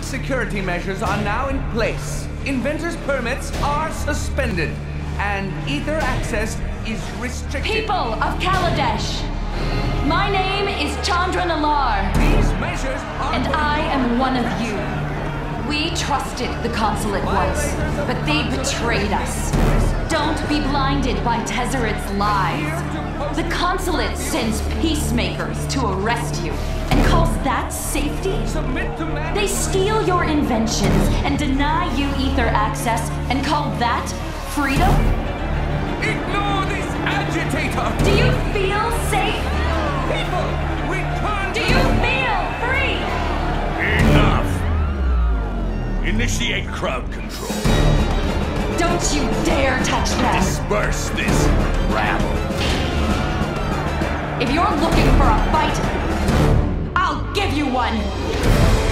security measures are now in place. Inventors' permits are suspended, and Aether access is restricted. People of Kaladesh, my name is Chandra Nalar. These measures are... And I am one of you. We trusted the consulate once, but they betrayed us. Don't be blinded by Tezzeret's lies. The consulate sends peacemakers to arrest you and calls that safety? They steal your inventions and deny you Aether access and call that freedom? Ignore this agitator! Do you feel safe? People, return Do you feel free? Enough! Initiate crowd control. Don't you dare touch them! Disperse this rabble. If you're looking for a fight, I'll give you one!